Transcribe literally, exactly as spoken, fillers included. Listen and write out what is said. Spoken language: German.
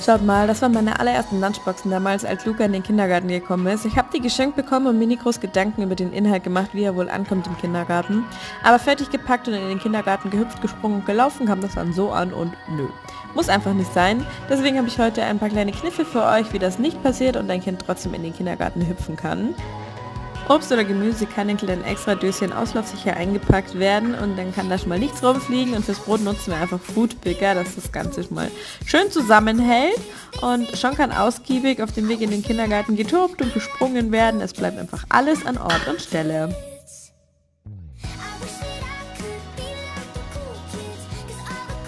Schaut mal, das waren meine allerersten Lunchboxen damals, als Luca in den Kindergarten gekommen ist. Ich habe die geschenkt bekommen und mir nie groß Gedanken über den Inhalt gemacht, wie er wohl ankommt im Kindergarten. Aber fertig gepackt und in den Kindergarten gehüpft, gesprungen und gelaufen kam das dann so an und nö. Muss einfach nicht sein. Deswegen habe ich heute ein paar kleine Kniffe für euch, wie das nicht passiert und dein Kind trotzdem in den Kindergarten hüpfen kann. Obst oder Gemüse kann in kleinen Extradöschen auslaufsicher eingepackt werden und dann kann da schon mal nichts rumfliegen und fürs Brot nutzen wir einfach Foodpicker, dass das Ganze schon mal schön zusammenhält und schon kann ausgiebig auf dem Weg in den Kindergarten getobt und gesprungen werden. Es bleibt einfach alles an Ort und Stelle.